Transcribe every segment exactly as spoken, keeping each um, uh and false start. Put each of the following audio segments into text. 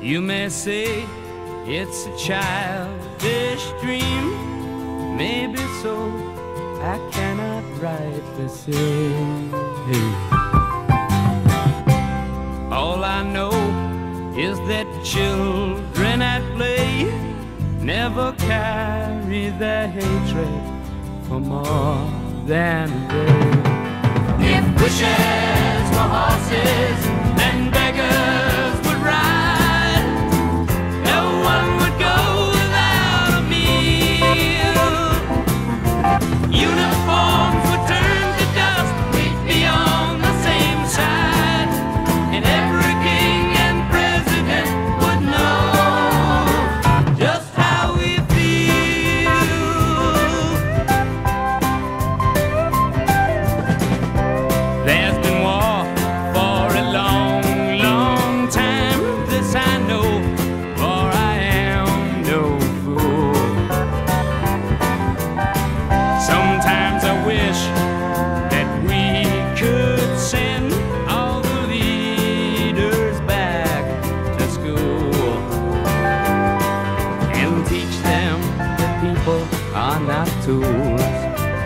You may say it's a childish dream, maybe so, I cannot rightly say. All I know is that children at play never carry their hatred for more than a day. If wishes were horses and beggars would ride, no one would go without a meal. Uniforms would turn to dust, we'd be on the same side, and every king and president would know just how we feel. There's been war for a long, long time, this I know, for I am no fool. Sometimes I wish that we could send all the leaders back to school and teach them that people are not tools.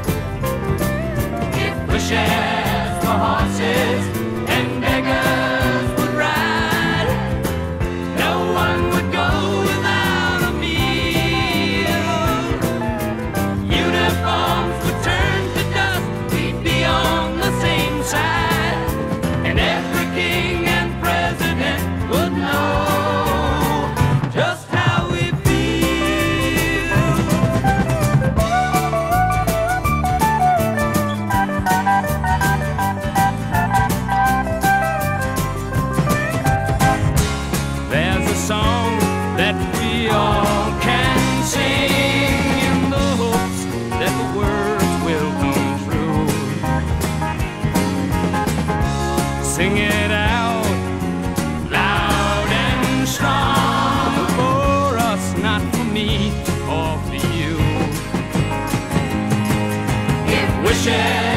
If wishes were horses and beggars would ride, no one would go without a meal. Uniforms would turn to dust, we'd be on the same side, and every king and president would know just how we feel. There's a song that we all can sing in the hopes that the words will come true. Sing it out loud and strong, for us, not for me or for you. If wishes